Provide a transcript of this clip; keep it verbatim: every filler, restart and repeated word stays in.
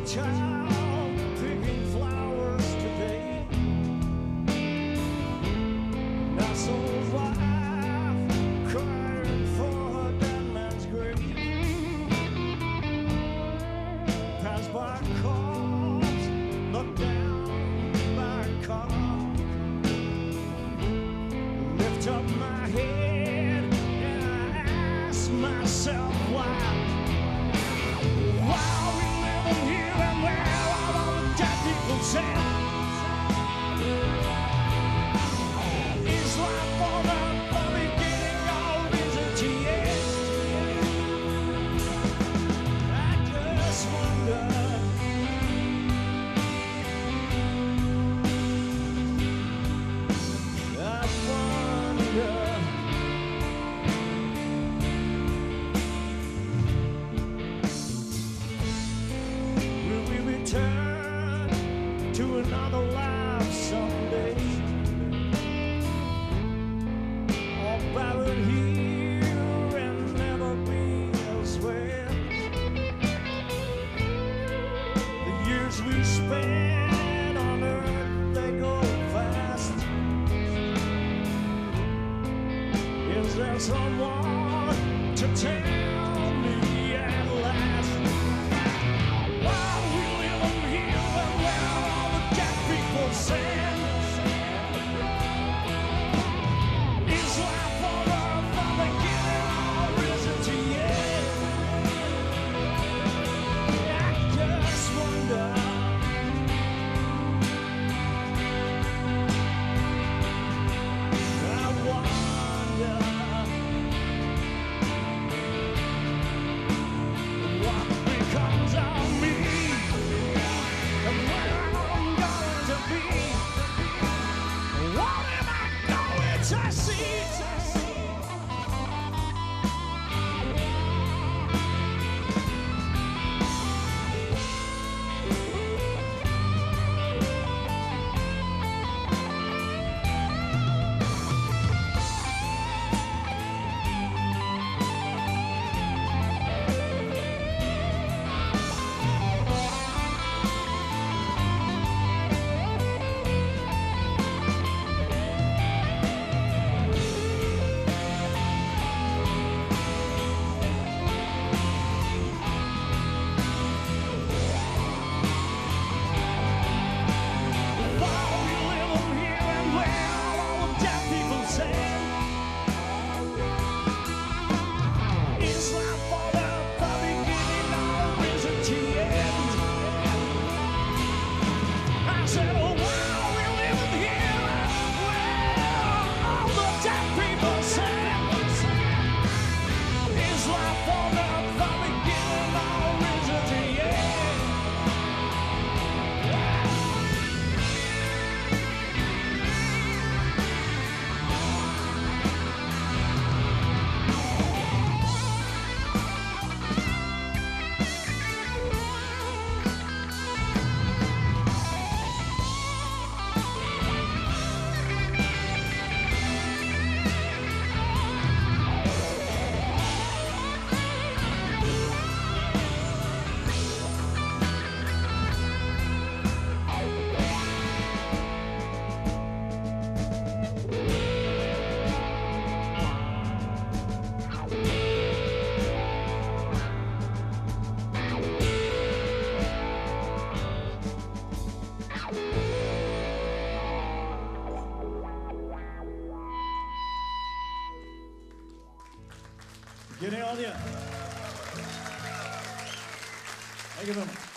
child picking flowers today. That's old wife crying for her dead man's grave. Pass by cars, look down by a car. Lift up my head and I ask myself why. Why are we living here and where are all the dead people sent? Is life over the beginning or is it the end? I just wonder. I wonder. Will we return to another life someday? Or buried here and never be elsewhere? The years we spend on earth, they go fast. Is there someone to tell me at last? Why are we living here and where are all the dead people sent? Is life over from the beginning or is it the end? I just wonder. I wonder what becomes of me and where I'm going to be. What am I going to see? Why are we living here and where are all the dead people sent? Is life over the beginning or is it the end? I said, oh, why are we living here and where are all the dead people sent? Is life over the beginning or is it the end? Get it on you. Thank you very much.